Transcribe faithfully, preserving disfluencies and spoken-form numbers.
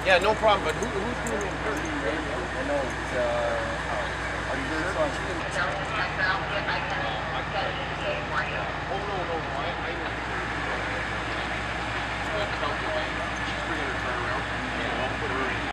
Yeah, no problem. But who, who's doing the interview?